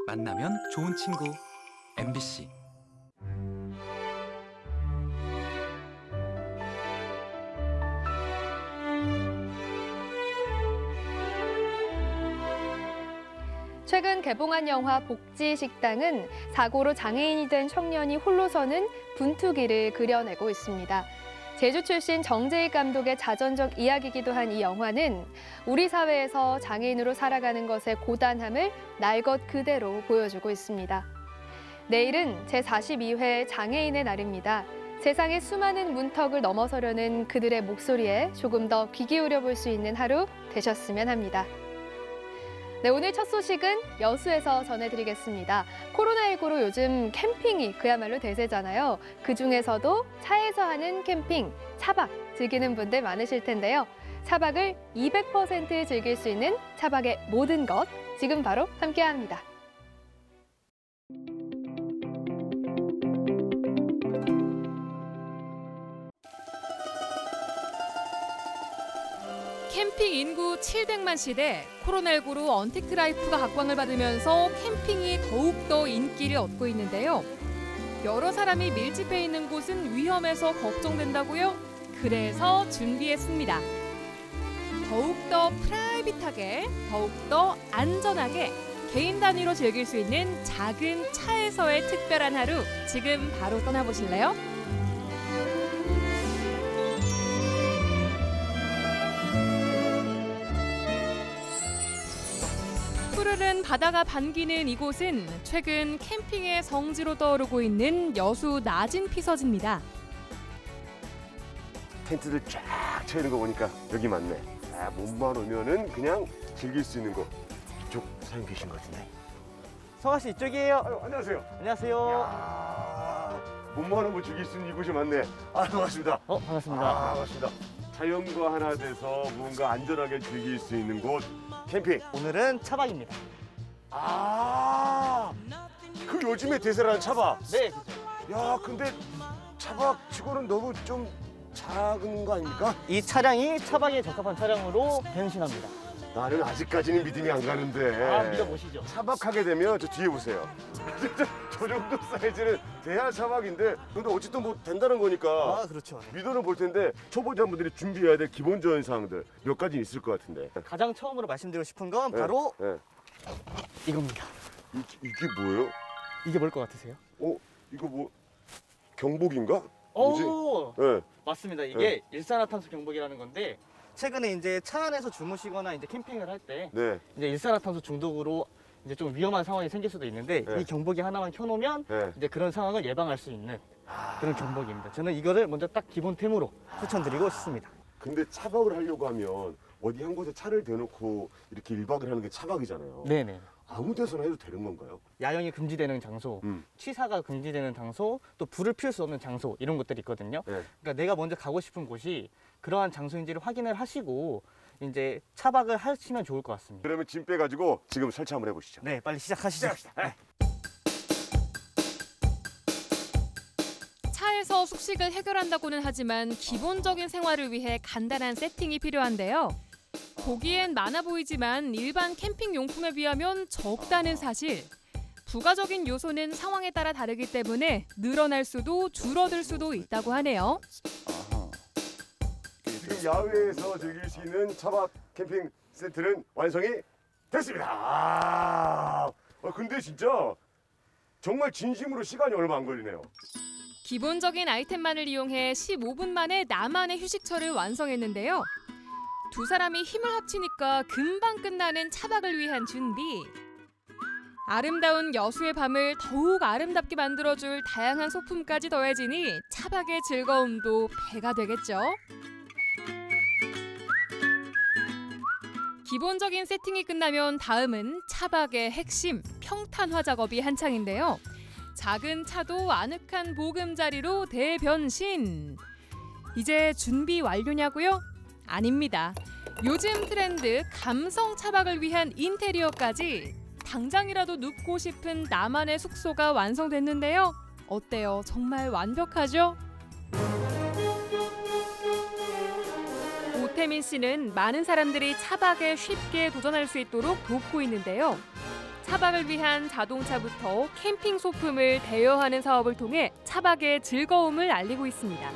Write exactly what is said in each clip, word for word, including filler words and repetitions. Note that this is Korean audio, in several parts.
만나면 좋은 친구 엠비씨. 최근 개봉한 영화 복지식당은 사고로 장애인이 된 청년이 홀로 서는 분투기를 그려내고 있습니다. 제주 출신 정재익 감독의 자전적 이야기이기도 한 이 영화는 우리 사회에서 장애인으로 살아가는 것의 고단함을 날 것 그대로 보여주고 있습니다. 내일은 제사십이 회 장애인의 날입니다. 세상의 수많은 문턱을 넘어서려는 그들의 목소리에 조금 더 귀 기울여 볼 수 있는 하루 되셨으면 합니다. 네, 오늘 첫 소식은 여수에서 전해드리겠습니다. 코로나십구로 요즘 캠핑이 그야말로 대세잖아요. 그중에서도 차에서 하는 캠핑, 차박 즐기는 분들 많으실 텐데요. 차박을 이백 퍼센트 즐길 수 있는 차박의 모든 것, 지금 바로 함께합니다. 캠핑 인구 칠백만 시대, 코로나십구로 언택트 라이프가 각광을 받으면서 캠핑이 더욱더 인기를 얻고 있는데요. 여러 사람이 밀집해 있는 곳은 위험해서 걱정된다고요? 그래서 준비했습니다. 더욱더 프라이빗하게, 더욱더 안전하게 개인 단위로 즐길 수 있는 작은 차에서의 특별한 하루, 지금 바로 떠나보실래요? 푸르른 바다가 반기는 이곳은 최근 캠핑의 성지로 떠오르고 있는 여수 낮은 피서지입니다. 텐트들 쫙 쳐있는 거 보니까 여기 맞네. 아, 몸만 오면은 그냥 즐길 수 있는 곳. 이쪽 사장님 계신 것 같은데. 성아 씨 이쪽이에요. 아유, 안녕하세요. 안녕하세요. 이야, 몸만 오면 즐길 수 있는 이곳이 맞네. 아, 반갑습니다. 어, 반갑습니다. 아, 반갑습니다. 자연과 하나 돼서 뭔가 안전하게 즐길 수 있는 곳, 캠핑. 오늘은 차박입니다. 아, 그 요즘에 대세라는 차박. 네, 그죠. 야, 근데 차박치고는 너무 좀 작은 거 아닙니까? 이 차량이 차박에 적합한 차량으로 변신합니다. 나는 아직까지는 믿음이 안 가는데. 아, 믿어보시죠. 차박하게 되면 저 뒤에 보세요. 저 정도 사이즈는 돼야 차박인데, 근데 어쨌든 뭐 된다는 거니까 아, 그렇죠. 네. 믿어는 볼 텐데 초보자분들이 준비해야 될 기본적인 사항들 몇 가지 있을 것 같은데. 가장 처음으로 말씀드리고 싶은 건 네, 바로 네. 이겁니다. 이, 이게 뭐예요? 이게 뭘 것 같으세요? 어? 이거 뭐 경복인가? 뭐지? 오, 네. 맞습니다. 이게 일산화탄소 경보기라는 건데 최근에 이제 차 안에서 주무시거나 이제 캠핑을 할 때 네. 이제 일산화탄소 중독으로 이제 좀 위험한 상황이 생길 수도 있는데 네. 이 경보기 하나만 켜놓으면 네. 이제 그런 상황을 예방할 수 있는 그런 경보기입니다. 저는 이거를 먼저 딱 기본템으로 추천드리고 싶습니다. 근데 차박을 하려고 하면 어디 한 곳에 차를 대놓고 이렇게 일 박을 하는 게 차박이잖아요. 네네. 아무 데서나 해도 되는 건가요? 야영이 금지되는 장소, 음. 취사가 금지되는 장소, 또 불을 피울 수 없는 장소 이런 것들이 있거든요. 네. 그러니까 내가 먼저 가고 싶은 곳이 그러한 장소인지를 확인을 하시고 이제 차박을 하시면 좋을 것 같습니다. 그러면 짐 빼가지고 지금 설치 한번 해보시죠. 네, 빨리 시작하시죠. 네. 차에서 숙식을 해결한다고는 하지만 기본적인 생활을 위해 간단한 세팅이 필요한데요. 보기엔 많아 보이지만 일반 캠핑 용품에 비하면 적다는 사실. 부가적인 요소는 상황에 따라 다르기 때문에 늘어날 수도 줄어들 수도 있다고 하네요. 지금 야외에서 즐길 수 있는 차박 캠핑 세트는 완성이 됐습니다. 아, 어, 근데 진짜 정말 진심으로 시간이 얼마 안 걸리네요. 기본적인 아이템만을 이용해 십오 분 만에 나만의 휴식처를 완성했는데요. 두 사람이 힘을 합치니까 금방 끝나는 차박을 위한 준비. 아름다운 여수의 밤을 더욱 아름답게 만들어줄 다양한 소품까지 더해지니 차박의 즐거움도 배가 되겠죠. 기본적인 세팅이 끝나면 다음은 차박의 핵심, 평탄화 작업이 한창인데요. 작은 차도 아늑한 보금자리로 대변신. 이제 준비 완료냐고요? 아닙니다. 요즘 트렌드 감성 차박을 위한 인테리어까지 당장이라도 눕고 싶은 나만의 숙소가 완성됐는데요. 어때요? 정말 완벽하죠? 오태민 씨는 많은 사람들이 차박에 쉽게 도전할 수 있도록 돕고 있는데요. 차박을 위한 자동차부터 캠핑 소품을 대여하는 사업을 통해 차박의 즐거움을 알리고 있습니다.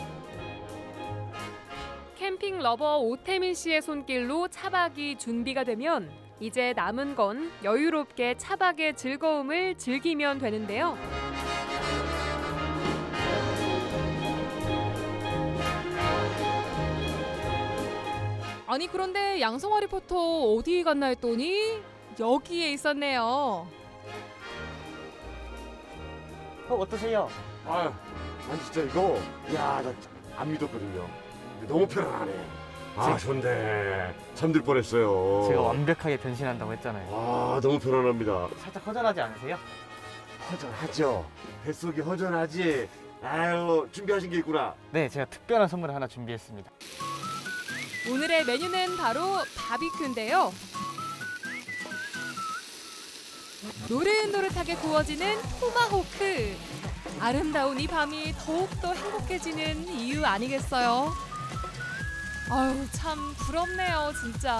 캠핑 러버 오태민 씨의 손길로 차박이 준비가 되면 이제 남은 건 여유롭게 차박의 즐거움을 즐기면 되는데요. 아니 그런데 양성화 리포터 어디 갔나 했더니 여기에 있었네요. 어, 어떠세요? 아, 아니 진짜 이거 야, 나 안 믿었거든요. 근데 너무 편안하네. 아, 좋은데 잠들 뻔했어요. 제가 완벽하게 변신한다고 했잖아요. 아, 너무 편안합니다. 살짝 허전하지 않으세요? 허전하죠. 뱃속이 허전하지. 아유, 준비하신 게 있구나. 네, 제가 특별한 선물을 하나 준비했습니다. 오늘의 메뉴는 바로 바비큐인데요. 노릇노릇하게 구워지는 토마호크. 아름다운 이 밤이 더욱더 행복해지는 이유 아니겠어요? 아유, 참 부럽네요, 진짜.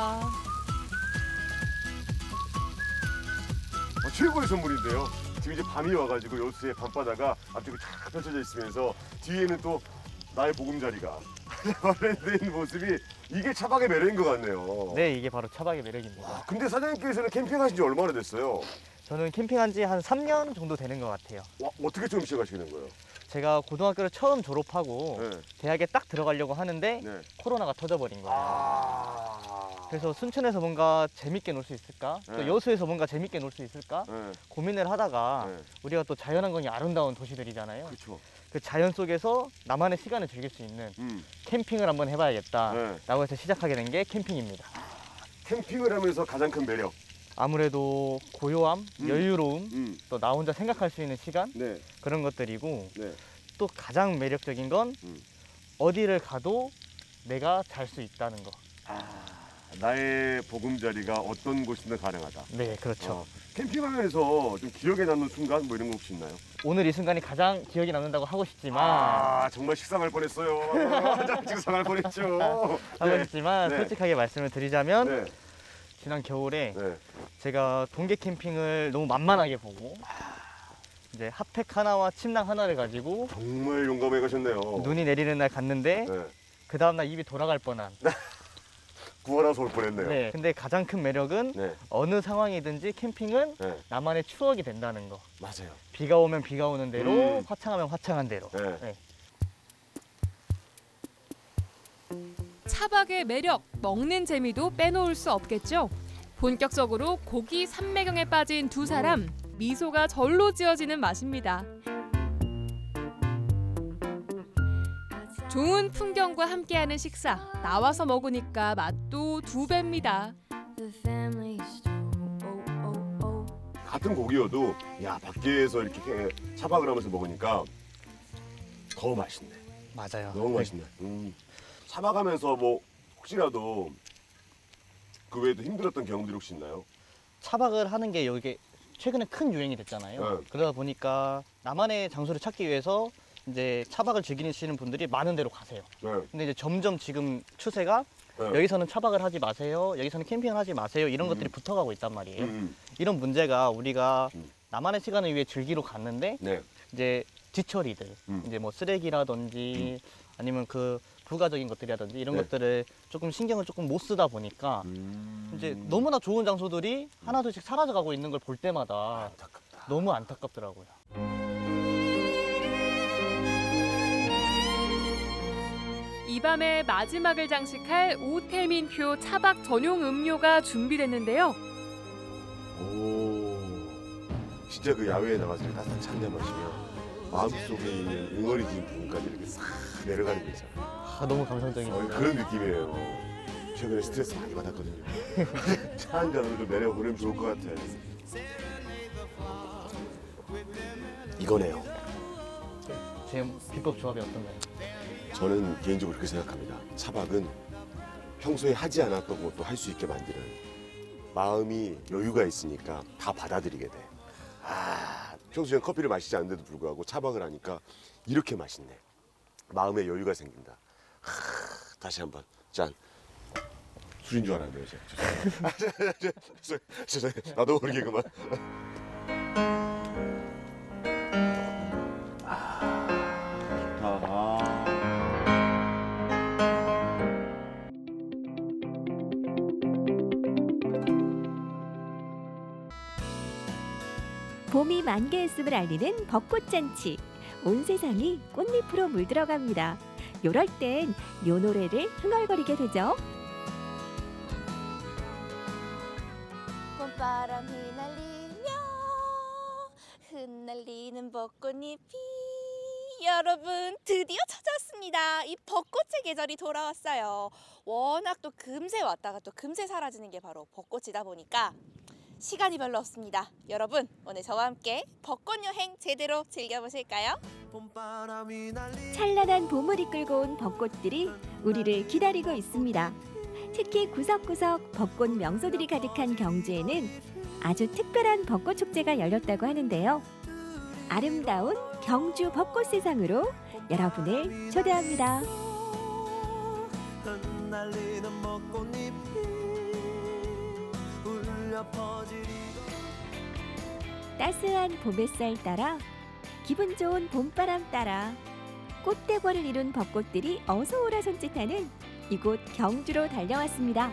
어, 최고의 선물인데요. 지금 이제 밤이 와가지고 여수의 밤바다가 앞쪽에 쫙 펼쳐져 있으면서 뒤에는 또 나의 보금자리가 마련되어 있는 모습이 이게 차박의 매력인 것 같네요. 네, 이게 바로 차박의 매력입니다. 와, 근데 사장님께서는 캠핑하신 지 얼마나 됐어요? 저는 캠핑한 지 한 삼 년 정도 되는 것 같아요. 와, 어떻게 처음 시작하시게 된 거예요? 제가 고등학교를 처음 졸업하고 네. 대학에 딱 들어가려고 하는데 네. 코로나가 터져버린 거예요. 아. 그래서 순천에서 뭔가 재밌게 놀 수 있을까? 또 네. 여수에서 뭔가 재밌게 놀 수 있을까? 네. 고민을 하다가 네. 우리가 또 자연환경이 아름다운 도시들이잖아요. 그렇죠. 그 자연 속에서 나만의 시간을 즐길 수 있는 음. 캠핑을 한번 해봐야겠다 네. 라고 해서 시작하게 된 게 캠핑입니다. 캠핑을 하면서 가장 큰 매력. 아무래도 고요함, 음. 여유로움, 음. 또 나 혼자 생각할 수 있는 시간 네. 그런 것들이고 네. 또 가장 매력적인 건 음. 어디를 가도 내가 잘 수 있다는 거. 아, 나의 보금자리가 어떤 곳이든 가능하다. 네, 그렇죠. 어, 캠핑하면서 좀 기억에 남는 순간 뭐 이런 거 혹시 있나요? 오늘 이 순간이 가장 기억이 남는다고 하고 싶지만 아, 정말 식상할 뻔했어요. 가장 식상할 뻔했죠. 하고 싶지만 네. 솔직하게 말씀을 드리자면 네. 지난 겨울에 네. 제가 동계 캠핑을 너무 만만하게 보고 이제 핫팩 하나와 침낭 하나를 가지고 정말 용감해 가셨네요. 눈이 내리는 날 갔는데 네. 그 다음날 입이 돌아갈 뻔한. 구하라서 올 뻔했네요. 네. 근데 가장 큰 매력은 네. 어느 상황이든지 캠핑은 네. 나만의 추억이 된다는 거. 맞아요. 비가 오면 비가 오는 대로, 음. 화창하면 화창한 대로. 네. 네. 차박의 매력, 먹는 재미도 빼놓을 수 없겠죠. 본격적으로 고기 삼매경에 빠진 두 사람, 미소가 절로 지어지는 맛입니다. 좋은 풍경과 함께하는 식사, 나와서 먹으니까 맛도 두 배입니다. 같은 고기여도 야, 밖에서 이렇게 차박을 하면서 먹으니까 더 맛있네. 맞아요. 너무 맛있네. 음. 차박하면서 뭐 혹시라도 그 외에도 힘들었던 경험들이 혹시 있나요? 차박을 하는 게 여기 최근에 큰 유행이 됐잖아요. 네. 그러다 보니까 나만의 장소를 찾기 위해서 이제 차박을 즐기시는 분들이 많은 데로 가세요. 네. 근데 이제 점점 지금 추세가 네. 여기서는 차박을 하지 마세요. 여기서는 캠핑을 하지 마세요. 이런 음. 것들이 붙어가고 있단 말이에요. 음. 이런 문제가 우리가 음. 나만의 시간을 위해 즐기러 갔는데 네. 이제 뒤처리들, 음. 이제 뭐 쓰레기라든지 아니면 그 부가적인 것들이라든지 이런 네. 것들을 조금 신경을 조금 못 쓰다 보니까 음. 이제 너무나 좋은 장소들이 하나둘씩 사라져가고 있는 걸 볼 때마다 안타깝다. 너무 안타깝더라고요. 이 밤의 마지막을 장식할 오태민표 차박 전용 음료가 준비됐는데요. 오, 진짜 그 야외에 나가서 이렇게 따뜻한 잔잔 마시면 마음속에 있는 응어리진 부분까지 이렇게 싹 내려가는 게 있잖아요. 아, 너무 감성적입니다. 어, 그런 느낌이에요. 최근에 스트레스 많이 받았거든요. 차 한 잔으로 좀 내려보내면 좋을 것 같아. 이거네요. 제 비법 조합이 어떤가요? 저는 개인적으로 그렇게 생각합니다. 차박은 평소에 하지 않았던 것도 할 수 있게 만드는, 마음이 여유가 있으니까 다 받아들이게 돼. 아, 평소에 커피를 마시지 않는데도 불구하고 차박을 하니까 이렇게 맛있네. 마음에 여유가 생긴다. 하, 다시 한번 짠. 술인 줄 알았네요. 제가. 죄송해요. 죄송해요. 나도 모르게 그만. 봄이 만개했음을 알리는 벚꽃잔치. 온 세상이 꽃잎으로 물들어갑니다. 요럴 땐 요 노래를 흥얼거리게 되죠. 봄바람 휘날리며 흩날리는 벚꽃잎이 여러분 드디어 찾아왔습니다. 이 벚꽃의 계절이 돌아왔어요. 워낙 또 금세 왔다가 또 금세 사라지는 게 바로 벚꽃이다 보니까 시간이 별로 없습니다. 여러분 오늘 저와 함께 벚꽃 여행 제대로 즐겨보실까요? 찬란한 봄을 이끌고 온 벚꽃들이 우리를 기다리고 있습니다. 특히 구석구석 벚꽃 명소들이 가득한 경주에는 아주 특별한 벚꽃 축제가 열렸다고 하는데요. 아름다운 경주 벚꽃 세상으로 여러분을 초대합니다. 따스한 봄 햇살 따라 기분 좋은 봄바람 따라 꽃대궐을 이룬 벚꽃들이 어서오라 손짓하는 이곳 경주로 달려왔습니다.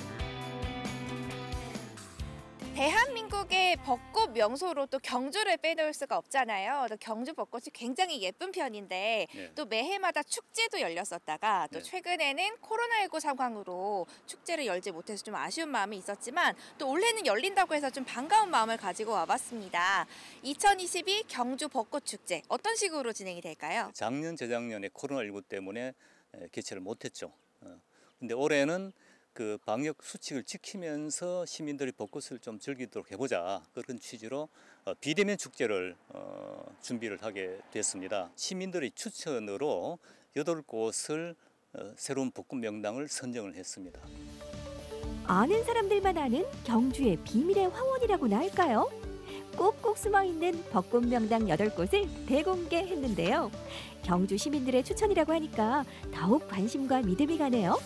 대한민국의 벚꽃 명소로 또 경주를 빼놓을 수가 없잖아요. 또 경주 벚꽃이 굉장히 예쁜 편인데 네. 또 매해마다 축제도 열렸었다가 또 네. 최근에는 코로나십구 상황으로 축제를 열지 못해서 좀 아쉬운 마음이 있었지만 또 올해는 열린다고 해서 좀 반가운 마음을 가지고 와봤습니다. 이천이십이 경주 벚꽃 축제 어떤 식으로 진행이 될까요? 작년, 재작년에 코로나십구 때문에 개최를 못했죠. 근데 올해는 그 방역 수칙을 지키면서 시민들이 벚꽃을 좀 즐기도록 해보자 그런 취지로 비대면 축제를 어, 준비를 하게 됐습니다. 시민들의 추천으로 여덟 곳을 어, 새로운 벚꽃 명당을 선정을 했습니다. 아는 사람들만 아는 경주의 비밀의 화원이라고나 할까요? 꼭꼭 숨어있는 벚꽃 명당 여덟 곳을 대공개했는데요. 경주 시민들의 추천이라고 하니까 더욱 관심과 믿음이 가네요.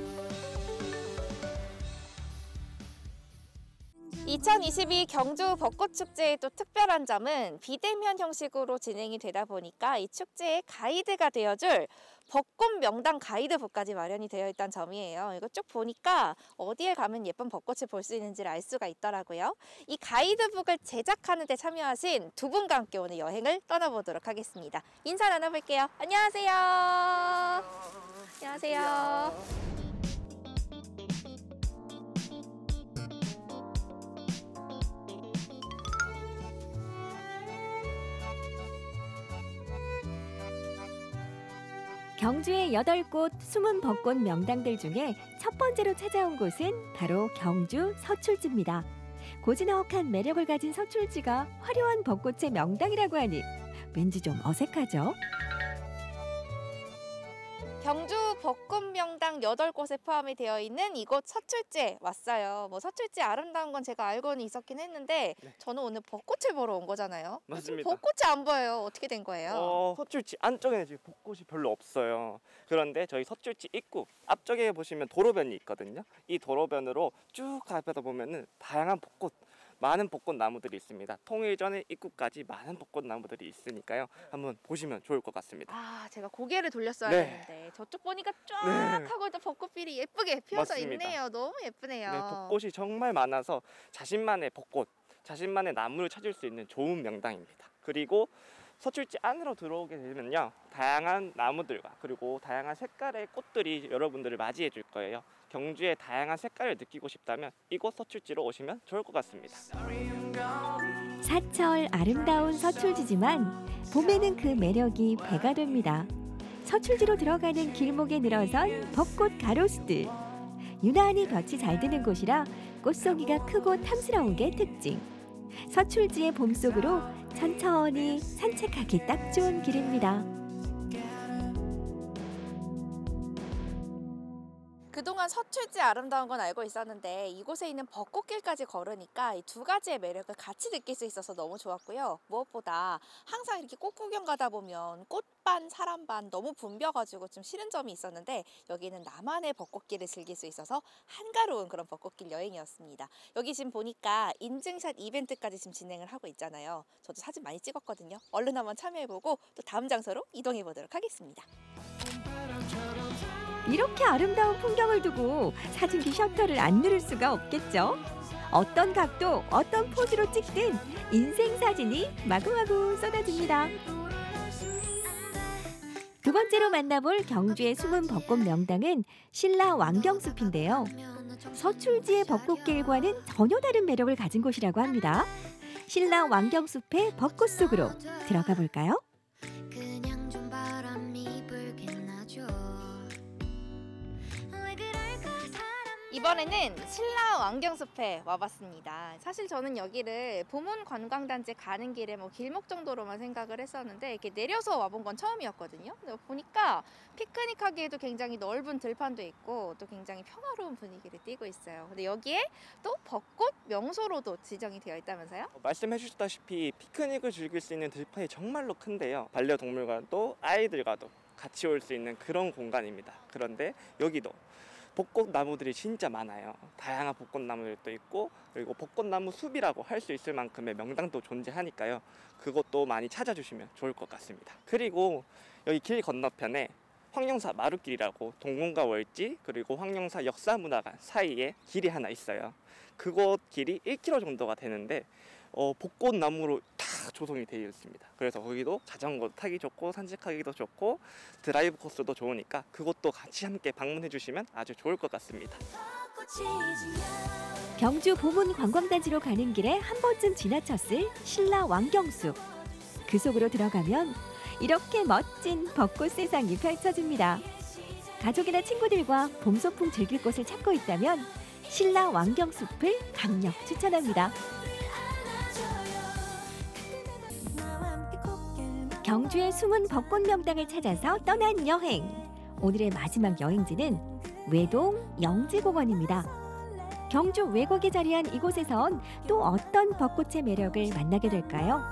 이천이십이 경주 벚꽃축제의 또 특별한 점은 비대면 형식으로 진행이 되다 보니까 이 축제의 가이드가 되어줄 벚꽃 명당 가이드북까지 마련이 되어 있다는 점이에요. 이거 쭉 보니까 어디에 가면 예쁜 벚꽃을 볼 수 있는지를 알 수가 있더라고요. 이 가이드북을 제작하는 데 참여하신 두 분과 함께 오늘 여행을 떠나보도록 하겠습니다. 인사 나눠볼게요. 안녕하세요. 안녕하세요. 경주의 여덟 곳 숨은 벚꽃 명당들 중에 첫 번째로 찾아온 곳은 바로 경주 서출지입니다. 고즈넉한 매력을 가진 서출지가 화려한 벚꽃의 명당이라고 하니 왠지 좀 어색하죠? 경주 벚꽃 명당 여덟 곳에 포함이 되어 있는 이곳 서출지에 왔어요. 뭐 서출지 아름다운 건 제가 알고는 있었긴 했는데 네. 저는 오늘 벚꽃을 보러 온 거잖아요. 맞습니다. 벚꽃이 안 보여요. 어떻게 된 거예요? 어, 서출지 안쪽에는 지금 벚꽃이 별로 없어요. 그런데 저희 서출지 입구 앞쪽에 보시면 도로변이 있거든요. 이 도로변으로 쭉 가다 보면은 다양한 벚꽃, 많은 벚꽃 나무들이 있습니다. 통일전의 입구까지 많은 벚꽃 나무들이 있으니까요. 한번 보시면 좋을 것 같습니다. 아, 제가 고개를 돌렸어야 네. 되는데 저쪽 보니까 쫙 네. 하고 또 벚꽃필이 예쁘게 피어서 맞습니다. 있네요. 너무 예쁘네요. 네, 벚꽃이 정말 많아서 자신만의 벚꽃, 자신만의 나무를 찾을 수 있는 좋은 명당입니다. 그리고 서출지 안으로 들어오게 되면요, 다양한 나무들과 그리고 다양한 색깔의 꽃들이 여러분들을 맞이해 줄 거예요. 경주의 다양한 색깔을 느끼고 싶다면 이곳 서출지로 오시면 좋을 것 같습니다. 사철 아름다운 서출지지만 봄에는 그 매력이 배가 됩니다. 서출지로 들어가는 길목에 늘어선 벚꽃 가로수들. 유난히 볕이 잘 드는 곳이라 꽃송이가 크고 탐스러운 게 특징. 서출지의 봄 속으로 천천히 산책하기 딱 좋은 길입니다. 그 그동안 서출지 아름다운 건 알고 있었는데 이곳에 있는 벚꽃길까지 걸으니까 이 두 가지의 매력을 같이 느낄 수 있어서 너무 좋았고요. 무엇보다 항상 이렇게 꽃 구경 가다 보면 꽃반, 사람반 너무 붐벼가지고 좀 싫은 점이 있었는데 여기는 나만의 벚꽃길을 즐길 수 있어서 한가로운 그런 벚꽃길 여행이었습니다. 여기 지금 보니까 인증샷 이벤트까지 지금 진행을 하고 있잖아요. 저도 사진 많이 찍었거든요. 얼른 한번 참여해보고 또 다음 장소로 이동해 보도록 하겠습니다. 이렇게 아름다운 풍경을 두고 사진기 셔터를 안 누를 수가 없겠죠. 어떤 각도, 어떤 포즈로 찍든 인생 사진이 마구마구 쏟아집니다. 두 번째로 만나볼 경주의 숨은 벚꽃 명당은 신라 왕경숲인데요. 서출지의 벚꽃길과는 전혀 다른 매력을 가진 곳이라고 합니다. 신라 왕경숲의 벚꽃 속으로 들어가 볼까요? 이번에는 신라 왕경숲에 와봤습니다. 사실 저는 여기를 보문 관광단지 가는 길에 뭐 길목 정도로만 생각을 했었는데 이렇게 내려서 와본 건 처음이었거든요. 근데 보니까 피크닉하기에도 굉장히 넓은 들판도 있고 또 굉장히 평화로운 분위기를 띠고 있어요. 근데 여기에 또 벚꽃 명소로도 지정이 되어 있다면서요? 어, 말씀해 주셨다시피 피크닉을 즐길 수 있는 들판이 정말로 큰데요. 반려동물과도 아이들과도 같이 올 수 있는 그런 공간입니다. 그런데 여기도 벚꽃 나무들이 진짜 많아요. 다양한 벚꽃 나무들도 있고 그리고 벚꽃나무 숲이라고 할 수 있을 만큼의 명당도 존재하니까요. 그것도 많이 찾아주시면 좋을 것 같습니다. 그리고 여기 길 건너편에 황령사 마루길이라고 동궁과 월지 그리고 황령사 역사문화관 사이에 길이 하나 있어요. 그곳 길이 일 킬로미터 정도가 되는데 어, 벚꽃나무로 다 조성이 되어 있습니다. 그래서 거기도 자전거 타기 좋고 산책하기도 좋고 드라이브 코스도 좋으니까 그것도 같이 함께 방문해 주시면 아주 좋을 것 같습니다. 경주 보문 관광단지로 가는 길에 한 번쯤 지나쳤을 신라 왕경숲. 그 속으로 들어가면 이렇게 멋진 벚꽃 세상이 펼쳐집니다. 가족이나 친구들과 봄 소풍 즐길 곳을 찾고 있다면 신라 왕경숲을 강력 추천합니다. 경주의 숨은 벚꽃 명당을 찾아서 떠난 여행. 오늘의 마지막 여행지는 외동 영지공원입니다. 경주 외곽에 자리한 이곳에선 또 어떤 벚꽃의 매력을 만나게 될까요?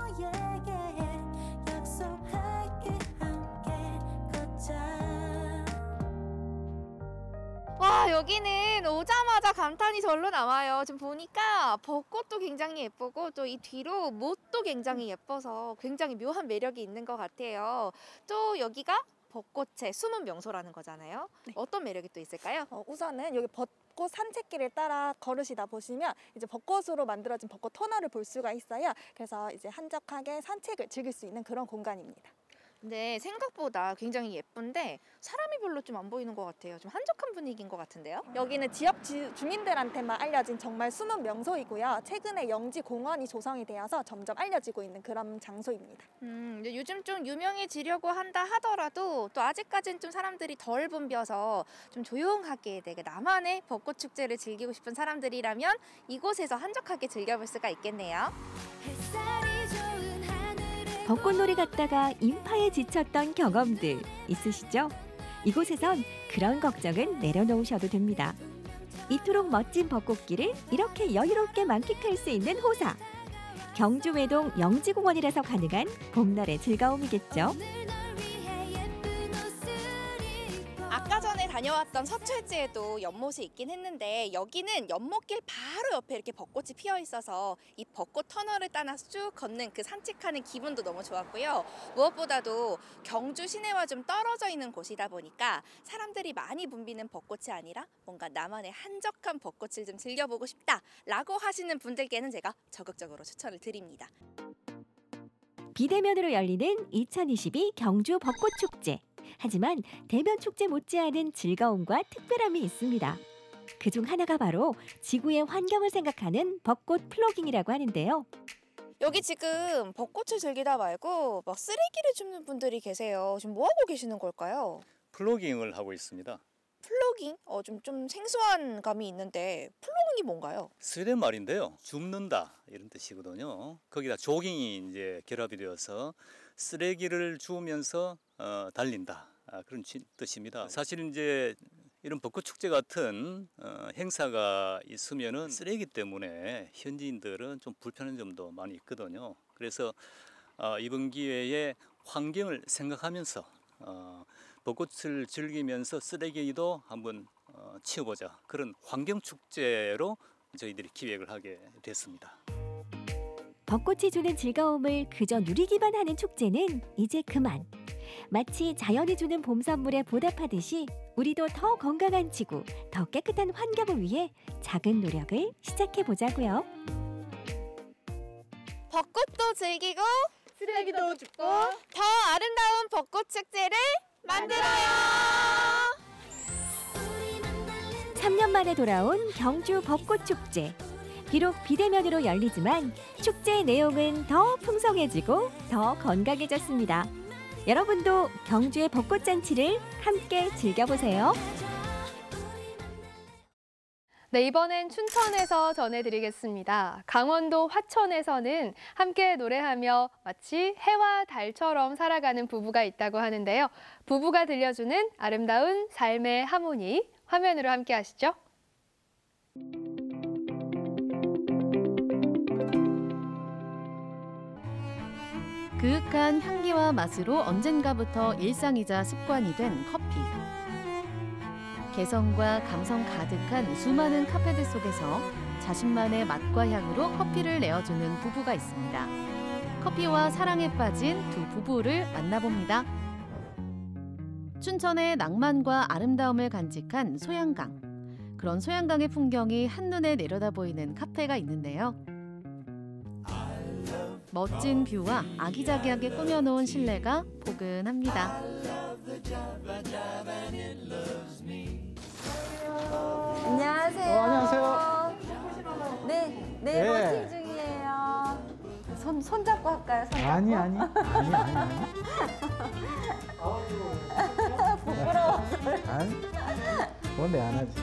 와, 여기는 오자마자 감탄이 절로 나와요. 지금 보니까 벚꽃도 굉장히 예쁘고 또 이 뒤로 못도 굉장히 예뻐서 굉장히 묘한 매력이 있는 것 같아요. 또 여기가 벚꽃의 숨은 명소라는 거잖아요. 네. 어떤 매력이 또 있을까요? 어, 우선은 여기 벚꽃 산책길을 따라 걸으시다 보시면 이제 벚꽃으로 만들어진 벚꽃 터널을 볼 수가 있어요. 그래서 이제 한적하게 산책을 즐길 수 있는 그런 공간입니다. 네, 생각보다 굉장히 예쁜데 사람이 별로 좀 안 보이는 것 같아요. 좀 한적한 분위기인 것 같은데요? 여기는 지역 지, 주민들한테만 알려진 정말 숨은 명소이고요. 최근에 영지공원이 조성이 되어서 점점 알려지고 있는 그런 장소입니다. 음, 이제 요즘 좀 유명해지려고 한다 하더라도 또 아직까지는 좀 사람들이 덜 붐벼서 좀 조용하게 되게 나만의 벚꽃 축제를 즐기고 싶은 사람들이라면 이곳에서 한적하게 즐겨볼 수가 있겠네요. 벚꽃놀이 갔다가 인파에 지쳤던 경험들 있으시죠? 이곳에선 그런 걱정은 내려놓으셔도 됩니다. 이토록 멋진 벚꽃길을 이렇게 여유롭게 만끽할 수 있는 호사. 경주 외동 영지공원이라서 가능한 봄날의 즐거움이겠죠. 아까 전에 다녀왔던 서출지에도 연못이 있긴 했는데 여기는 연못길 바로 옆에 이렇게 벚꽃이 피어 있어서 이 벚꽃 터널을 따라 쭉 걷는 그 산책하는 기분도 너무 좋았고요. 무엇보다도 경주 시내와 좀 떨어져 있는 곳이다 보니까 사람들이 많이 붐비는 벚꽃이 아니라 뭔가 나만의 한적한 벚꽃을 좀 즐겨보고 싶다라고 하시는 분들께는 제가 적극적으로 추천을 드립니다. 비대면으로 열리는 이천이십이 경주 벚꽃축제. 하지만 대면 축제 못지않은 즐거움과 특별함이 있습니다. 그중 하나가 바로 지구의 환경을 생각하는 벚꽃 플로깅이라고 하는데요. 여기 지금 벚꽃을 즐기다 말고 막 쓰레기를 줍는 분들이 계세요. 지금 뭐 하고 계시는 걸까요? 플로깅을 하고 있습니다. 플로깅? 어, 좀, 좀 생소한 감이 있는데 플로깅이 뭔가요? 스웨덴 말인데요. 줍는다 이런 뜻이거든요. 거기다 조깅이 이제 결합이 되어서 쓰레기를 주우면서 어, 달린다 아, 그런 뜻입니다. 사실 이제 이런 벚꽃 축제 같은 어, 행사가 있으면은 쓰레기 때문에 현지인들은 좀 불편한 점도 많이 있거든요. 그래서 어, 이번 기회에 환경을 생각하면서 어, 벚꽃을 즐기면서 쓰레기도 한번 어, 치워보자. 그런 환경 축제로 저희들이 기획을 하게 됐습니다. 벚꽃이 주는 즐거움을 그저 누리기만 하는 축제는 이제 그만. 마치 자연이 주는 봄 선물에 보답하듯이 우리도 더 건강한 지구, 더 깨끗한 환경을 위해 작은 노력을 시작해 보자고요. 벚꽃도 즐기고 쓰레기도 줍고 더 아름다운 벚꽃 축제를 만들어요. 삼 년 만에 돌아온 경주 벚꽃 축제. 비록 비대면으로 열리지만 축제의 내용은 더 풍성해지고 더 건강해졌습니다. 여러분도 경주의 벚꽃 잔치를 함께 즐겨보세요. 네, 이번엔 춘천에서 전해드리겠습니다. 강원도 화천에서는 함께 노래하며 마치 해와 달처럼 살아가는 부부가 있다고 하는데요. 부부가 들려주는 아름다운 삶의 하모니, 화면으로 함께 하시죠. 그윽한 향기와 맛으로 언젠가부터 일상이자 습관이 된 커피. 개성과 감성 가득한 수많은 카페들 속에서 자신만의 맛과 향으로 커피를 내어주는 부부가 있습니다. 커피와 사랑에 빠진 두 부부를 만나봅니다. 춘천의 낭만과 아름다움을 간직한 소양강. 그런 소양강의 풍경이 한눈에 내려다 보이는 카페가 있는데요. 멋진 뷰와 아기자기하게 꾸며놓은 실내가 포근합니다. 안녕하세요. 어, 안녕하세요. 네, 네, 네. 워킹 중이에요. 손, 손 잡고 할까요? 손 잡고? 아니 아니 아니 아니 아니. 부끄러워서. 아니. 뭔데 안 하지.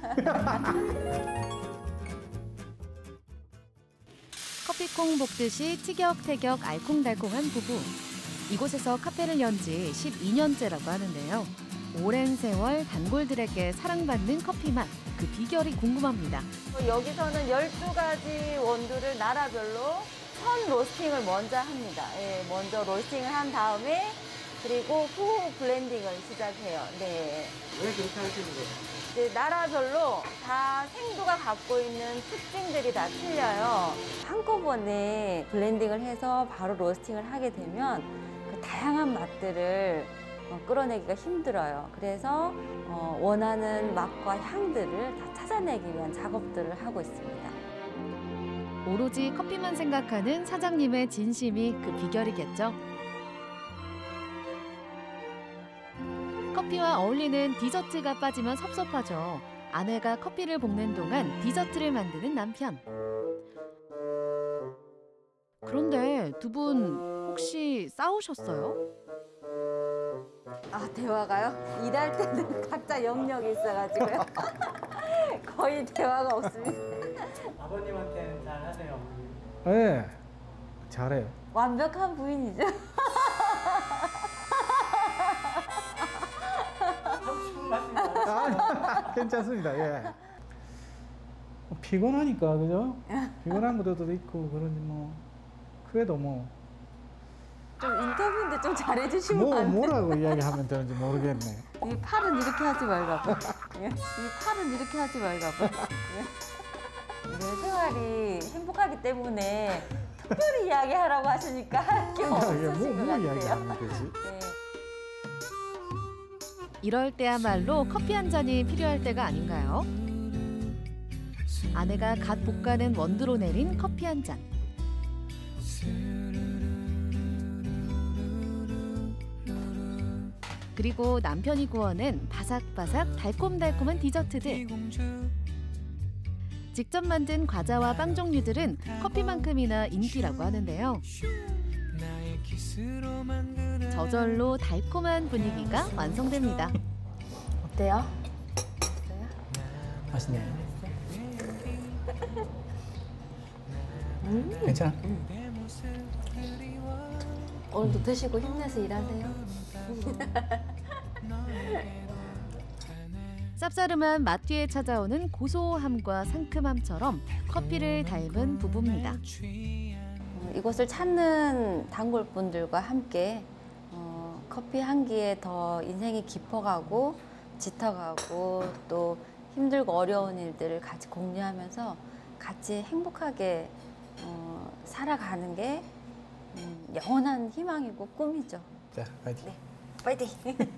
커피콩 볶듯이 티격태격 알콩달콩한 부부. 이곳에서 카페를 연 지 십이 년째라고 하는데요. 오랜 세월 단골들에게 사랑받는 커피 맛, 그 비결이 궁금합니다. 여기서는 열두 가지 원두를 나라별로 선 로스팅을 먼저 합니다. 예, 먼저 로스팅을 한 다음에 그리고 후 블렌딩을 시작해요. 네. 왜 그렇게 하시는 거예요? 이제 나라별로 다 생두가 갖고 있는 특징들이 다 틀려요. 한꺼번에 블렌딩을 해서 바로 로스팅을 하게 되면 그 다양한 맛들을 어, 끌어내기가 힘들어요. 그래서 어, 원하는 맛과 향들을 다 찾아내기 위한 작업들을 하고 있습니다. 오로지 커피만 생각하는 사장님의 진심이 그 비결이겠죠. 커피와 어울리는 디저트가 빠지면 섭섭하죠. 아내가 커피를 볶는 동안 디저트를 만드는 남편. 그런데 두 분 혹시 싸우셨어요? 아, 대화가요? 일할 때는 각자 영역이 있어가지고요. 거의 대화가 없습니다. 아버님한테는 잘 하세요. 네, 잘해요. 완벽한 부인이죠. 아, 괜찮습니다. 예. 피곤하니까 그죠? 피곤한 것도 있고 그런지 뭐 그래도 뭐. 좀 인터뷰인데 좀 잘해주시면 뭐 안 돼요? 뭐라고 이야기하면 되는지 모르겠네. 이 팔은 이렇게 하지 말라고. 예? 이 팔은 이렇게 하지 말라고. 예? 우리 생활이 행복하기 때문에 특별히 이야기하라고 하시니까 할 게 없으신 뭐, 것 뭐 같아요. 이야기하면 되지? 네. 이럴 때야말로 커피 한 잔이 필요할 때가 아닌가요? 아내가 갓 볶아낸 원두로 내린 커피 한 잔. 그리고 남편이 구워낸 바삭바삭 달콤달콤한 디저트들. 직접 만든 과자와 빵 종류들은 커피만큼이나 인기라고 하는데요. 저절로 달콤한 분위기가 완성됩니다. 어때요? 맛있네. 음. 괜찮아? 오늘도 드시고 힘내서 일하세요. 쌉싸름한 맛 뒤에 찾아오는 고소함과 상큼함처럼 커피를 닮은 부부입니다. 어, 이곳을 찾는 단골분들과 함께 어, 커피 향기에 더 인생이 깊어가고 짙어가고 또 힘들고 어려운 일들을 같이 공유하면서 같이 행복하게 어, 살아가는 게 음, 영원한 희망이고 꿈이죠. 자, 파이팅. 네, 파이팅!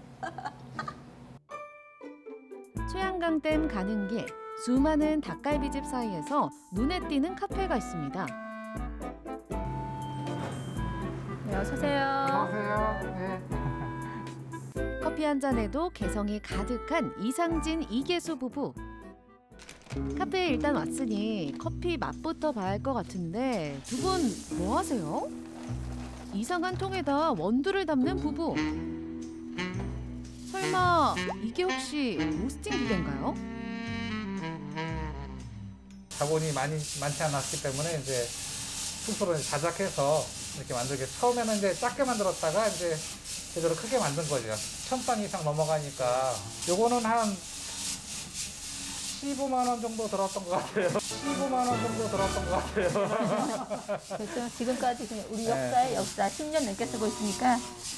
최양강댐 가는 길, 수많은 닭갈비집 사이에서 눈에 띄는 카페가 있습니다. 네, 어서 오세요. 안녕하세요. 네. 커피 한 잔에도 개성이 가득한 이상진, 이계수 부부. 카페에 일단 왔으니 커피 맛부터 봐야 할 것 같은데 두 분 뭐 하세요? 이상한 통에다 원두를 담는 부부. 설마 이게 혹시 로스팅 기계인가요? 자본이 많이 많지 않았기 때문에 이제 스스로 이제 자작해서 이렇게 만들게 처음에는 이제 작게 만들었다가 이제 제대로 크게 만든 거죠. 천방 이상 넘어가니까 요거는 한 십오만 원 정도 들었던 것 같아요. 십오만 원 정도 들었던 것 같아요. 그렇죠. 지금까지 그냥 우리 역사의 네. 역사 십 년 넘게 쓰고 있으니까.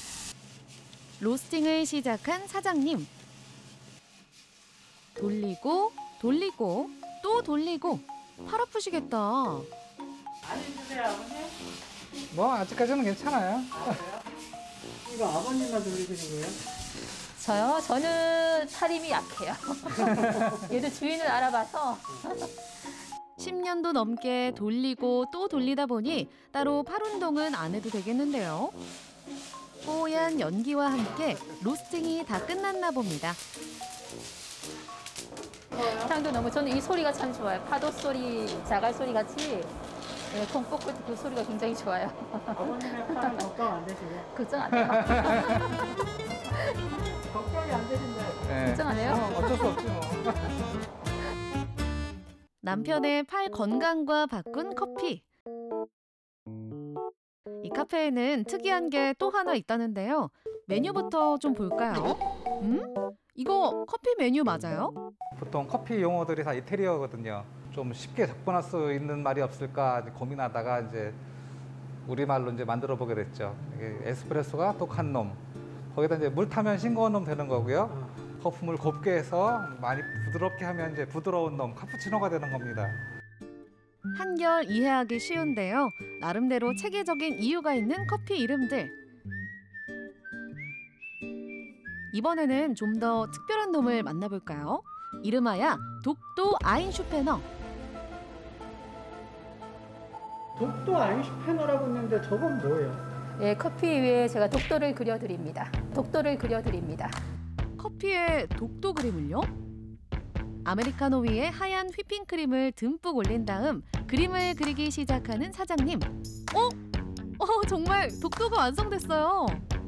로스팅을 시작한 사장님. 돌리고 돌리고 또 돌리고 팔 아프시겠다. 안 해주세요, 아버님? 뭐 아직까지는 괜찮아요. 이거 아버님만 돌리시는 거예요? 저요? 저는 팔힘이 약해요. 얘도 주인을 알아봐서. 십 년도 넘게 돌리고 또 돌리다 보니 따로 팔 운동은 안 해도 되겠는데요. 뽀얀 연기와 함께 로스팅이 다 끝났나 봅니다. 향도 너무 저는 이 소리가 참 좋아요. 파도 소리, 자갈 소리 같이 네, 콩 볶을 때 그 소리가 굉장히 좋아요. 아버님의 팔은 걱정 안 되시고요? 걱정 안 돼요. 걱정이 안 되신데. 네. 걱정 안 해요? 어, 어쩔 수 없지 뭐. 남편의 팔 건강과 바꾼 커피. 이 카페에는 특이한 게 또 하나 있다는데요. 메뉴부터 좀 볼까요? 음? 이거 커피 메뉴 맞아요? 보통 커피 용어들이 다 이태리어거든요. 좀 쉽게 접근할 수 있는 말이 없을까 이제 고민하다가 이제 우리말로 이제 만들어 보게 됐죠. 이게 에스프레소가 독한 놈. 거기다 이제 물 타면 싱거운 놈 되는 거고요. 거품을 곱게 해서 많이 부드럽게 하면 이제 부드러운 놈, 카푸치노가 되는 겁니다. 한결 이해하기 쉬운데요. 나름대로 체계적인 이유가 있는 커피 이름들. 이번에는 좀 더 특별한 놈을 만나볼까요? 이름하야 독도 아인슈페너. 독도 아인슈페너라고 있는데 저건 뭐예요? 예, 커피 위에 제가 독도를 그려드립니다. 독도를 그려드립니다. 커피에 독도 그림을요? 아메리카노 위에 하얀 휘핑크림을 듬뿍 올린 다음 그림을 그리기 시작하는 사장님. 어? 어, 정말 독도가 완성됐어요.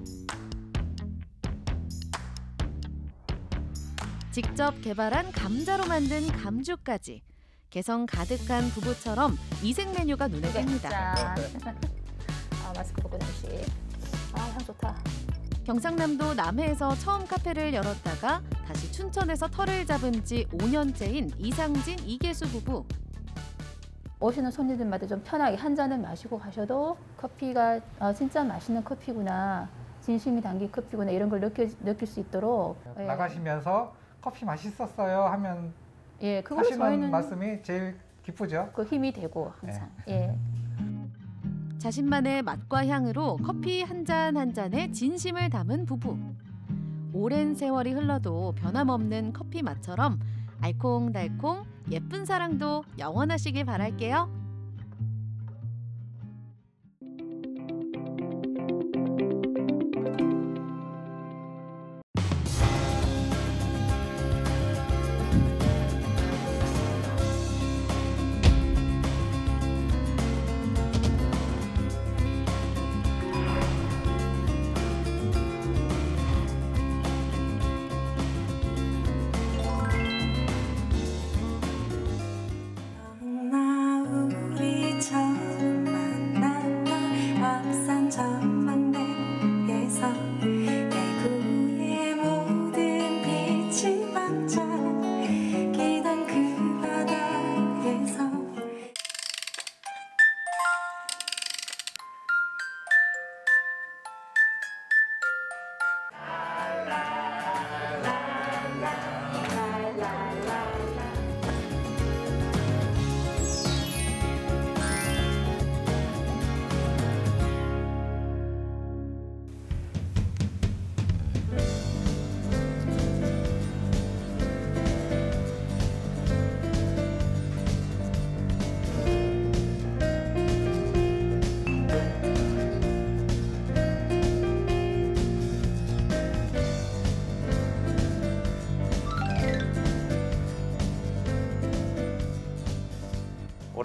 직접 개발한 감자로 만든 감주까지. 개성 가득한 부부처럼 이색 메뉴가 눈에 띕니다. 짠. 아, 마스크 벗고 잠시. 아, 향 좋다. 경상남도 남해에서 처음 카페를 열었다가 다시 춘천에서 터를 잡은 지 오 년째인 이상진, 이계수 부부. 오시는 손님들마다 좀 편하게 한 잔을 마시고 가셔도 커피가 아, 진짜 맛있는 커피구나, 진심이 담긴 커피구나 이런 걸 느껴, 느낄 수 있도록. 예. 나가시면서 커피 맛있었어요 하면 예, 그걸로 하시는 저희는 말씀이 제일 기쁘죠. 그 힘이 되고 항상. 예. 자신만의 맛과 향으로 커피 한 잔 한 잔에 진심을 담은 부부. 오랜 세월이 흘러도 변함없는 커피 맛처럼 알콩달콩 예쁜 사랑도 영원하시길 바랄게요. now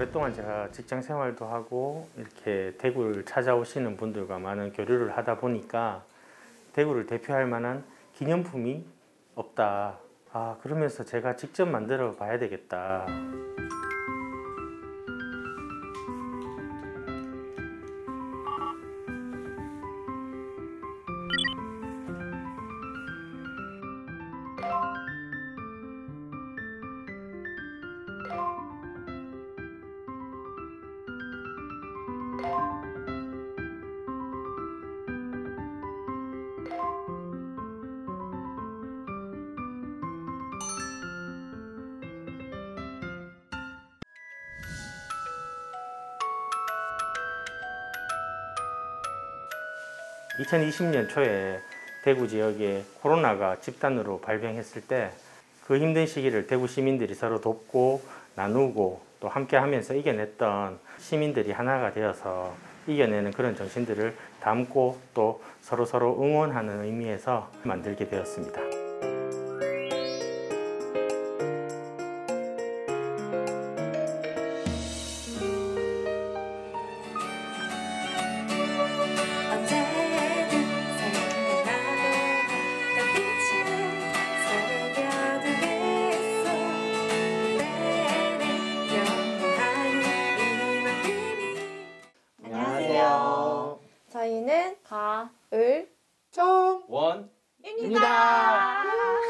오랫동안 제가 직장 생활도 하고 이렇게 대구를 찾아오시는 분들과 많은 교류를 하다 보니까 대구를 대표할 만한 기념품이 없다. 아, 그러면서 제가 직접 만들어 봐야 되겠다. 이천이십 년 초에 대구 지역에 코로나가 집단으로 발병했을 때 그 힘든 시기를 대구 시민들이 서로 돕고 나누고 또 함께 하면서 이겨냈던 시민들이 하나가 되어서 이겨내는 그런 정신들을 담고 또 서로서로 응원하는 의미에서 만들게 되었습니다. 안녕하세요. 저희는 가을 정원입니다.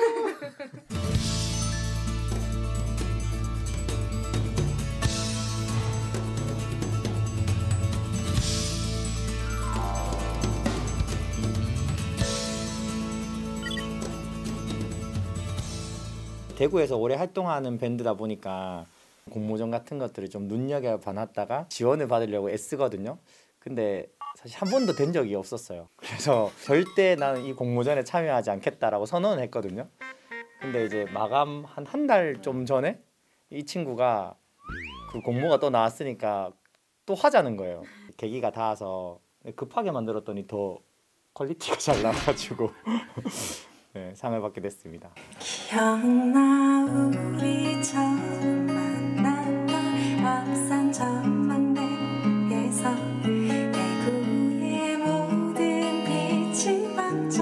대구에서 오래 활동하는 밴드다 보니까 공모전 같은 것들을 좀 눈여겨봐놨다가 지원을 받으려고 애쓰거든요. 근데 사실 한 번도 된 적이 없었어요. 그래서 절대 나는 이 공모전에 참여하지 않겠다라고 선언을 했거든요. 근데 이제 마감 한 한 달 좀 전에 이 친구가 그 공모가 또 나왔으니까 또 하자는 거예요. 계기가 닿아서 급하게 만들었더니 더 퀄리티가 잘 나와가지고 네, 상을 받게 됐습니다. 기억나 우리 처음 만났던 앞산 전망대에서 대구의 모든 빛이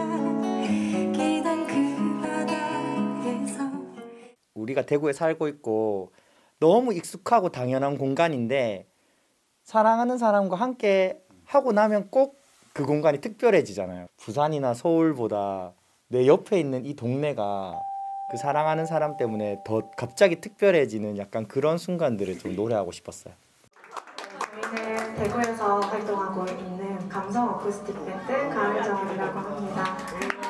반짝이던 그 바다에서 우리가 대구에 살고 있고 너무 익숙하고 당연한 공간인데 사랑하는 사람과 함께 하고 나면 꼭 그 공간이 특별해지잖아요. 부산이나 서울보다 내 옆에 있는 이 동네가 그 사랑하는 사람 때문에 더 갑자기 특별해지는 약간 그런 순간들을 좀 노래하고 싶었어요. 저희는 대구에서 활동하고 있는 감성 어쿠스틱 밴드 가을정원이라고 합니다.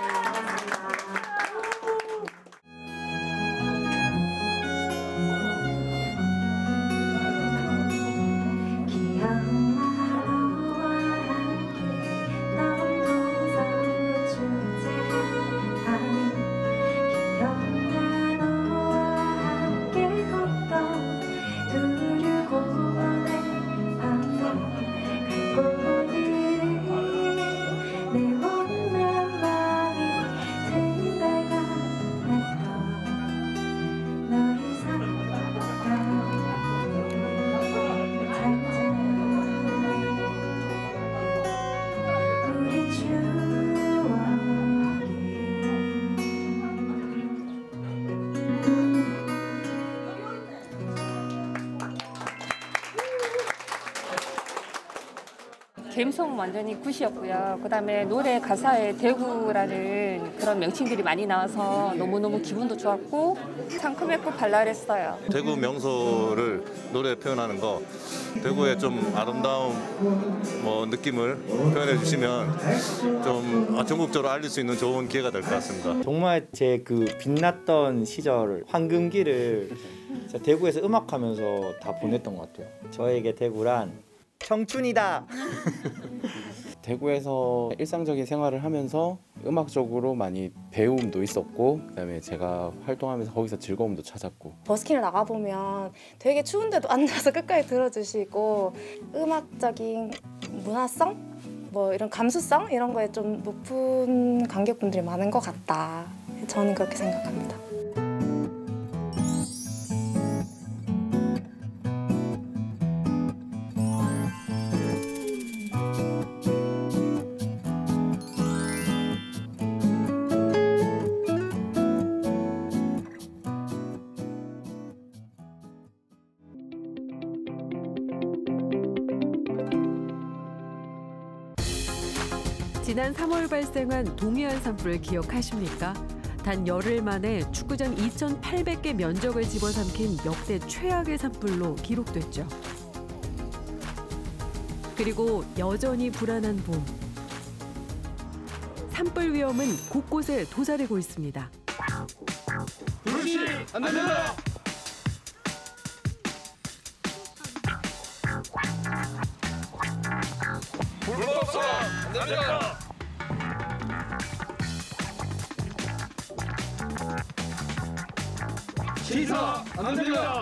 감성 완전히 굿이었고요. 그다음에 노래 가사에 대구라는 그런 명칭들이 많이 나와서 너무너무 기분도 좋았고 상큼했고 발랄했어요. 대구 명소를 노래에 표현하는 거, 대구의 좀 아름다운 뭐 느낌을 표현해 주시면 좀 전국적으로 알릴 수 있는 좋은 기회가 될 것 같습니다. 정말 제 그 빛났던 시절 황금기를 진짜 대구에서 음악하면서 다 보냈던 것 같아요. 저에게 대구란 청춘이다. 대구에서 일상적인 생활을 하면서 음악적으로 많이 배움도 있었고, 그다음에 제가 활동하면서 거기서 즐거움도 찾았고. 버스킹을 나가보면 되게 추운데도 앉아서 끝까지 들어주시고 음악적인 문화성? 뭐 이런 감수성? 이런 거에 좀 높은 관객분들이 많은 것 같다. 저는 그렇게 생각합니다. 지난 삼월 발생한 동해안 산불 기억하십니까? 단 열흘 만에 축구장 이천팔백 개 면적을 집어삼킨 역대 최악의 산불로 기록됐죠. 그리고 여전히 불안한 봄. 산불 위험은 곳곳에 도사리고 있습니다. 불씨 안 됩니다. 불법성 안 됩니다. 시사 안 됩니다.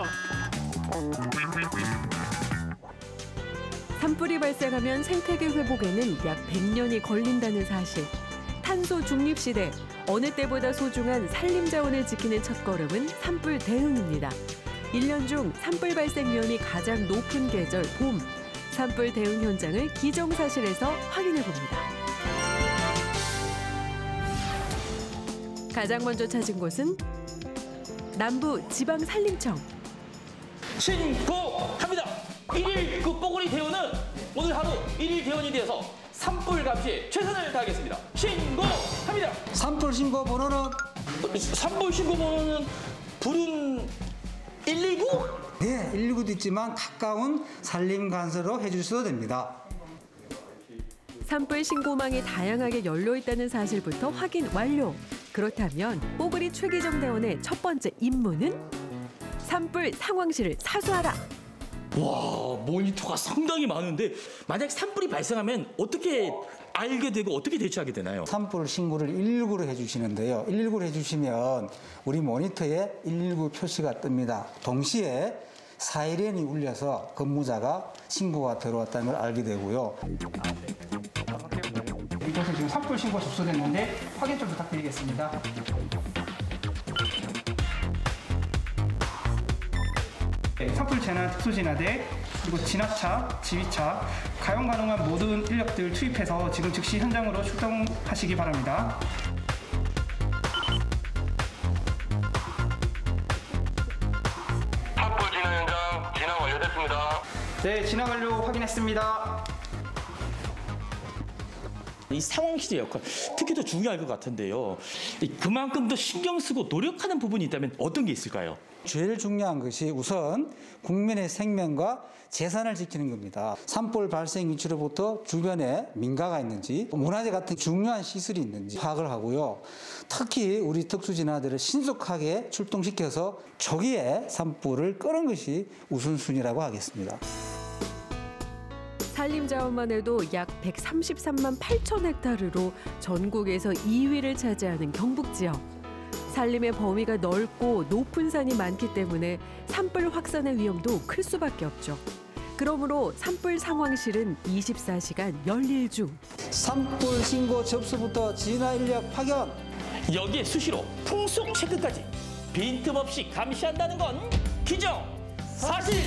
산불이 발생하면 생태계 회복에는 약 백 년이 걸린다는 사실. 탄소 중립 시대, 어느 때보다 소중한 산림 자원을 지키는 첫걸음은 산불 대응입니다. 일 년 중 산불 발생 위험이 가장 높은 계절 봄. 산불 대응 현장을 기정사실에서 확인해 봅니다. 가장 먼저 찾은 곳은 남부 지방산림청. 신고합니다. 일일 그 뽀글이 대원은 오늘 하루 일일 대원이 되어서 산불 감시에 최선을 다하겠습니다. 신고합니다. 산불 신고 번호는? 산불 신고 번호는 불은 일일구? 네, 일일구도 있지만 가까운 산림관서로 해주셔도 됩니다. 산불 신고망이 다양하게 열려 있다는 사실부터 확인 완료. 그렇다면 뽀글이 최기정 대원의 첫 번째 임무는 산불 상황실을 사수하라. 와, 모니터가 상당히 많은데 만약 산불이 발생하면 어떻게 알게 되고 어떻게 대처하게 되나요? 산불 신고를 일일구로 해주시는데요. 일일구로 해주시면 우리 모니터에 일일구 표시가 뜹니다. 동시에 사이렌이 울려서 근무자가 신고가 들어왔다는 걸 알게 되고요. 이곳에 지금 산불 신고 접수됐는데 확인 좀 부탁드리겠습니다. 네, 산불 재난 특수진화대 그리고 진압차, 지휘차, 가용 가능한 모든 인력들 투입해서 지금 즉시 현장으로 출동하시기 바랍니다. 산불 진화 현장 진화 완료됐습니다. 네, 진화 완료 확인했습니다. 이 상황실의 역할, 특히 더 중요할 것 같은데요. 그만큼 더 신경 쓰고 노력하는 부분이 있다면 어떤 게 있을까요? 제일 중요한 것이 우선 국민의 생명과 재산을 지키는 겁니다. 산불 발생 위치로부터 주변에 민가가 있는지, 문화재 같은 중요한 시설이 있는지 파악을 하고요. 특히 우리 특수진화대를 신속하게 출동시켜서 초기에 산불을 끄는 것이 우선순위라고 하겠습니다. 산림자원만 해도 약 백삼십삼만 팔천 헥타르로 전국에서 이 위를 차지하는 경북지역. 산림의 범위가 넓고 높은 산이 많기 때문에 산불 확산의 위험도 클 수밖에 없죠. 그러므로 산불 상황실은 이십사 시간 열일 중. 산불 신고 접수부터 진화 인력 파견. 여기에 수시로 풍속 체크까지 빈틈없이 감시한다는 건 기정 사실.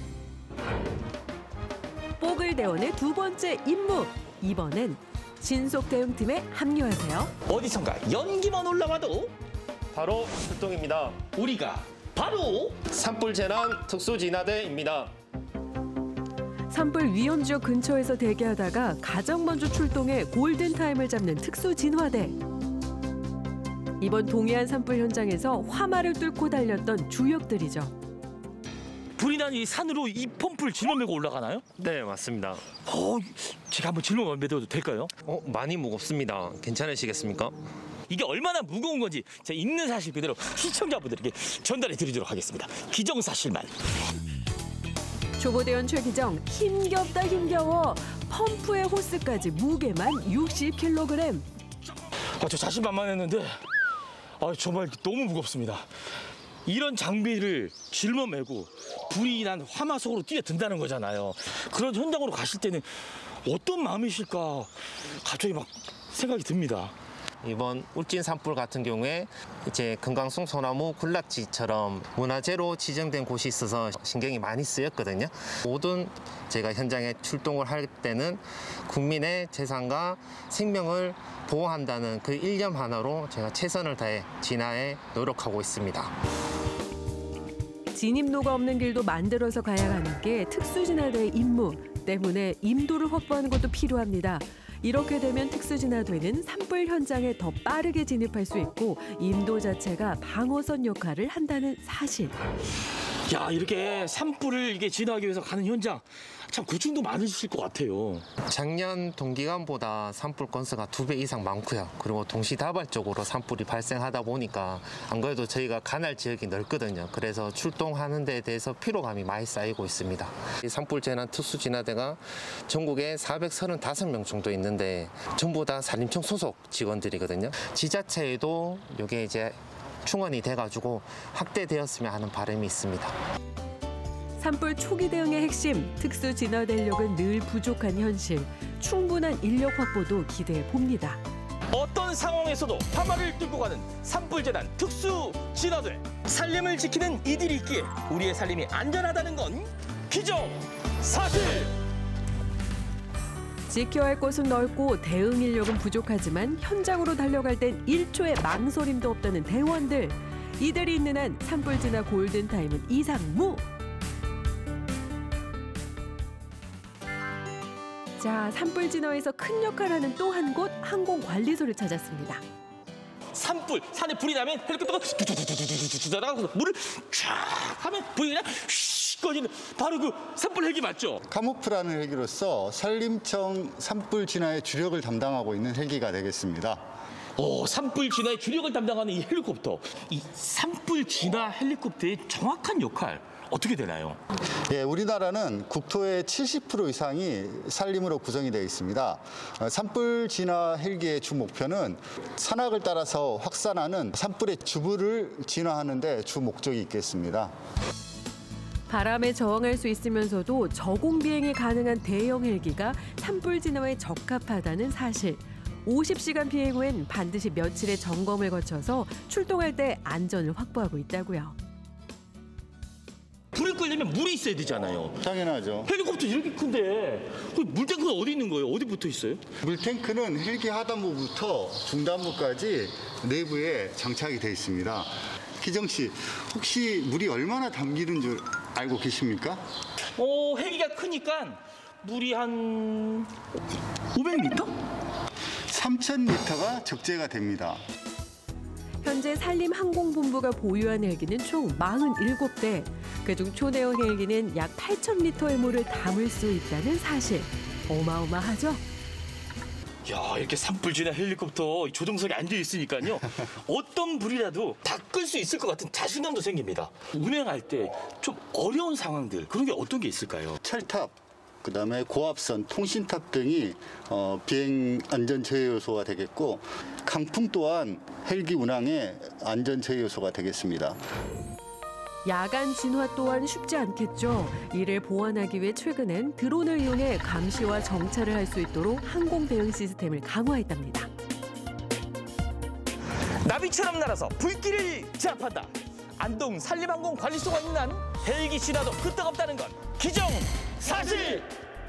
뽀글대원의 두 번째 임무. 이번엔 신속대응팀에 합류하세요. 어디선가 연기만 올라와도 바로 출동입니다. 우리가 바로 산불 재난 특수진화대입니다. 산불 위험 지역 근처에서 대기하다가 가장 먼저 출동해 골든타임을 잡는 특수진화대. 이번 동해안 산불 현장에서 화마를 뚫고 달렸던 주역들이죠. 불이 난 이 산으로 이 펌프를 짊어 메고 올라가나요? 네, 맞습니다. 어, 제가 한번 짊어 매도 될까요? 어, 많이 무겁습니다. 괜찮으시겠습니까? 이게 얼마나 무거운 건지 제가 있는 사실 그대로 시청자분들에게 전달해 드리도록 하겠습니다. 기정사실만. 초보대원 최기정, 힘겹다 힘겨워. 펌프의 호스까지 무게만 육십 킬로그램. 아, 저 자신만만했는데 아, 정말 너무 무겁습니다. 이런 장비를 짊어 메고 불이 난 화마 속으로 뛰어든다는 거잖아요. 그런 현장으로 가실 때는 어떤 마음이실까 갑자기 막 생각이 듭니다. 이번 울진 산불 같은 경우에 이제 금강송 소나무 군락지처럼 문화재로 지정된 곳이 있어서 신경이 많이 쓰였거든요. 모든 제가 현장에 출동을 할 때는 국민의 재산과 생명을 보호한다는 그 일념 하나로 제가 최선을 다해 진화에 노력하고 있습니다. 진입로가 없는 길도 만들어서 가야 하는 게 특수진화대의 임무 때문에 임도를 확보하는 것도 필요합니다. 이렇게 되면 특수진화대는 산불 현장에 더 빠르게 진입할 수 있고 임도 자체가 방어선 역할을 한다는 사실. 야, 이렇게 산불을 이게 진화하기 위해서 가는 현장 참 고충도 많으실 것 같아요. 작년 동기간보다 산불 건수가 두 배 이상 많고요. 그리고 동시다발적으로 산불이 발생하다 보니까 안 그래도 저희가 관할 지역이 넓거든요. 그래서 출동하는 데 대해서 피로감이 많이 쌓이고 있습니다. 이 산불 재난 특수진화대가 전국에 사백삼십오 명 정도 있는데 전부 다 산림청 소속 직원들이거든요. 지자체에도 이게 이제 충원이 돼가지고 확대되었으면 하는 바람이 있습니다. 산불 초기 대응의 핵심, 특수진화대 인력은 늘 부족한 현실. 충분한 인력 확보도 기대해 봅니다. 어떤 상황에서도 화마를 뚫고 가는 산불재난 특수진화대. 산림을 지키는 이들이 있기에 우리의 산림이 안전하다는 건 기정사실. 지켜야 할 곳은 넓고 대응 인력은 부족하지만 현장으로 달려갈 땐 일 초의 망설임도 없다는 대원들. 이들이 있는 한 산불 진화 골든타임은 이상무. 자, 산불 진화에서 큰 역할을 하는 또 한 곳, 항공관리소를 찾았습니다. 산불, 산에 불이 나면 헬리콥터가 두두두두두두두 날아가서 물을 쫙 하면 불이 그냥 휘 꺼지는 바로 그 산불 헬기 맞죠? 카모프라는 헬기로서 산림청 산불 진화의 주력을 담당하고 있는 헬기가 되겠습니다. 오, 산불 진화의 주력을 담당하는 이 헬리콥터. 이 산불 진화 헬리콥터의 정확한 역할 어떻게 되나요? 예, 우리나라는 국토의 칠십 퍼센트 이상이 산림으로 구성이 되어 있습니다. 산불 진화 헬기의 주 목표는 산악을 따라서 확산하는 산불의 주부를 진화하는 데 주 목적이 있겠습니다. 바람에 저항할 수 있으면서도 저공 비행이 가능한 대형 헬기가 산불 진화에 적합하다는 사실. 오십 시간 비행 후엔 반드시 며칠의 점검을 거쳐서 출동할 때 안전을 확보하고 있다고요. 불을 끄려면 물이 있어야 되잖아요. 당연하죠. 헬리콥터 이렇게 큰데 그 물탱크는 어디 있는 거예요? 어디 붙어 있어요? 물탱크는 헬기 하단부부터 중단부까지 내부에 장착이 되어 있습니다. 기정 씨, 혹시 물이 얼마나 담기는 줄 알고 계십니까? 어, 헬기가 크니까 물이 한 오백 미터? 삼천 리터가 적재가 됩니다. 현재 산림항공본부가 보유한 헬기는 총 사십칠 대. 그중 초대형 헬기는 약 팔천 리터의 물을 담을 수 있다는 사실. 어마어마하죠? 야, 이렇게 산불 진화 헬리콥터 조종석에 앉아 있으니까요. 어떤 불이라도 다 끌 수 있을 것 같은 자신감도 생깁니다. 운행할 때 좀 어려운 상황들, 그런 게 어떤 게 있을까요? 철탑, 그다음에 고압선, 통신탑 등이 어, 비행 안전 제어 요소가 되겠고, 강풍 또한 헬기 운항의 안전 제어 요소가 되겠습니다. 야간 진화 또한 쉽지 않겠죠. 이를 보완하기 위해 최근엔 드론을 이용해 감시와 정찰을 할 수 있도록 항공 대응 시스템을 강화했답니다. 나비처럼 날아서 불길을 제압한다. 안동 산림항공관리소가 있는 한 헬기 진화도 끄떡없다는 건 기정사실.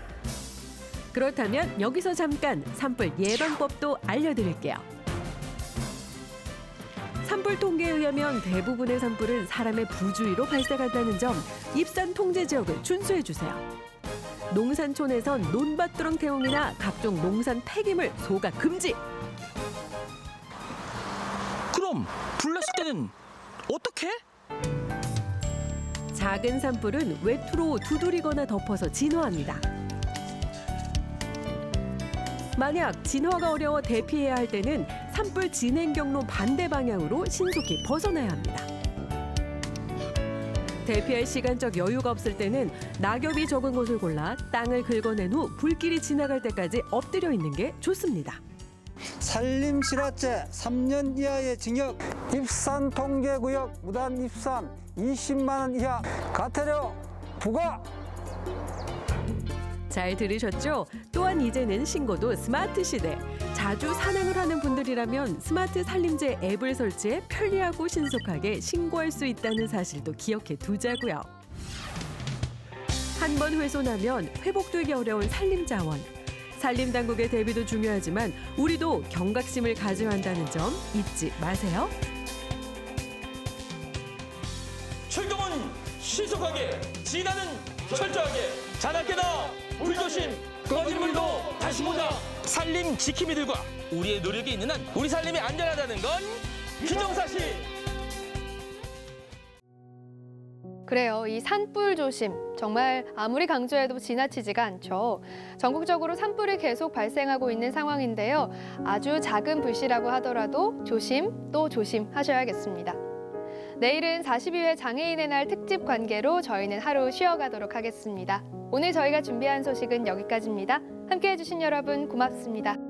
그렇다면 여기서 잠깐 산불 예방법도 알려드릴게요. 산불 통계에 의하면 대부분의 산불은 사람의 부주의로 발생한다는 점, 입산 통제 지역을 준수해 주세요. 농산촌에선 논밭두렁 태웅이나 각종 농산 폐기물 소각 금지. 그럼 불났을 때는 어떻게? 작은 산불은 외투로 두드리거나 덮어서 진화합니다. 만약 진화가 어려워 대피해야 할 때는 산불 진행 경로 반대 방향으로 신속히 벗어나야 합니다. 대피할 시간적 여유가 없을 때는 낙엽이 적은 곳을 골라 땅을 긁어낸 후 불길이 지나갈 때까지 엎드려 있는 게 좋습니다. 산림실화죄 삼 년 이하의 징역, 입산 통제구역 무단 입산 이십만 원 이하 과태료 부과. 잘 들으셨죠? 또한 이제는 신고도 스마트 시대. 자주 산행을 하는 분들이라면 스마트 산림제 앱을 설치해 편리하고 신속하게 신고할 수 있다는 사실도 기억해 두자고요. 한 번 훼손하면 회복되기 어려운 산림자원. 산림당국의 대비도 중요하지만 우리도 경각심을 가져야 한다는 점 잊지 마세요. 출동은 신속하게, 진화는 철저하게. 자나깨나 불조심 꺼진 불도 다시 보자. 산림 지킴이들과 우리의 노력이 있는 한 우리 산림이 안전하다는 건 기정사실. 그래요. 이 산불 조심 정말 아무리 강조해도 지나치지가 않죠. 전국적으로 산불이 계속 발생하고 있는 상황인데요. 아주 작은 불씨라고 하더라도 조심 또 조심하셔야겠습니다. 내일은 사십이 회 장애인의 날 특집 관계로 저희는 하루 쉬어가도록 하겠습니다. 오늘 저희가 준비한 소식은 여기까지입니다. 함께해 주신 여러분 고맙습니다.